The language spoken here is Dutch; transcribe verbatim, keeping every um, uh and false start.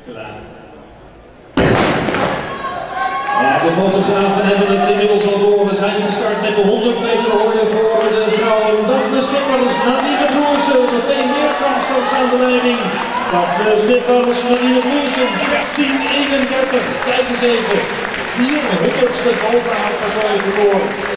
Klaar. Ja, de fotografen hebben het inmiddels al door. We zijn gestart met de honderd meter horde voor de vrouwen. Daphne Schippers, Nadine Broersen, de twee meerkansers aan de leiding. Daphne Schippers, Nadine Broersen, dertien eenendertig. Kijk eens even, vierhonderdste boven haar persoonlijke record.